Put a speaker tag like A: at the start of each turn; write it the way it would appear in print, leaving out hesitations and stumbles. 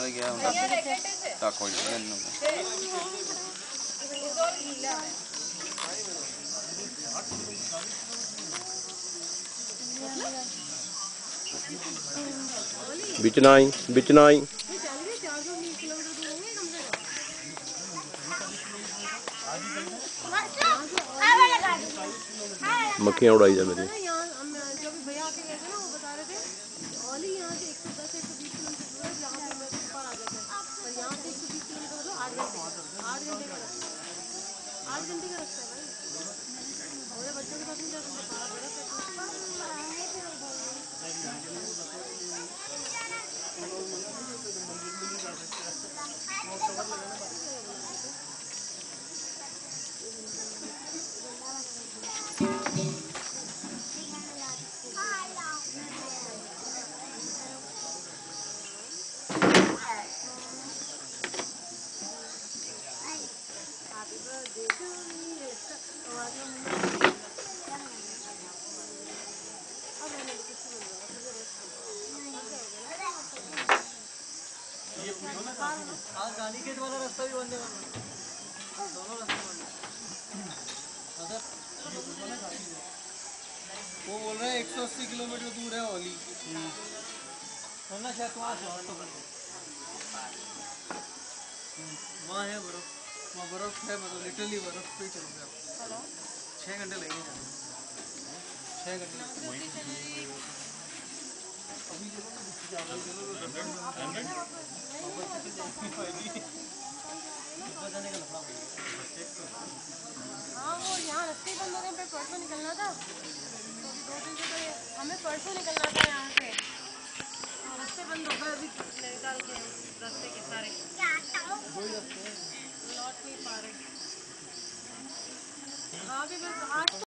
A: गया कोई
B: बिचनाई मक्खियाँ उड़ाई जा मेरी।
C: रानीखेत वाला रास्ता भी बंद है, दोनों रास्ते बंद है। वो बोल रहे हैं 180 किलोमीटर दूर है ओली, वरना शायद वहाँ वहाँ है बर्फ, वहाँ बर्फ है, मतलब लिटरली बर्फ पे ही चलोगे आप। 6 घंटे लगेंगे, 6 घंटे।
D: हाँ वो यहाँ रास्ते बंद हो गए, पे परसों निकलना था, तो अभी 2 दिन से तो हमें परसों निकलना था यहाँ से, रास्ते बंद हो गए अभी नैनीताल के रास्ते के सारे, लौट नहीं पा रहे। हाँ अभी बस आज